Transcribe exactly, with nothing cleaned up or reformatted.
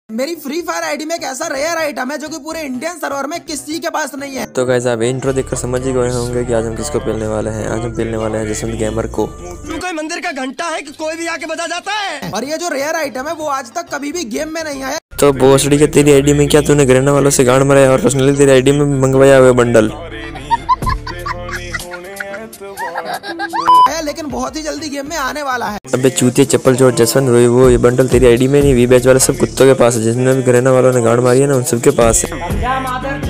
मेरी free fire ID में एक ऐसा रेयर आइटम है जो कि पूरे इंडियन सर्वर में किसी के पास नहीं है। तो गाइस आप इंट्रो देखकर समझ ही गए होंगे कि आज हम किसको पेलने वाले हैं। आज हम पेलने वाले हैं जसवंत गेमर को। तू कोई मंदिर का घंटा है कि कोई भी आके बजा जाता है। और ये जो रेयर आइटम है वो आज तक कभी भी गेम में नहीं आया। तो भोसड़ी के तेरी आईडी में क्या तूने घरेना वालों से गांड मराया और पर्सनली तेरी आईडी में मंगवाया हुआ बंडल है, लेकिन बहुत ही जल्दी गेम में आने वाला है। अबे चूतिया चप्पल चोर जसवंत रोई, वो ये बंडल तेरी आईडी में नहीं, वी बैच वाले सब कुत्तों के पास है। जितने भी घरेना वालों ने गांड मारी है ना उन सबके पास है।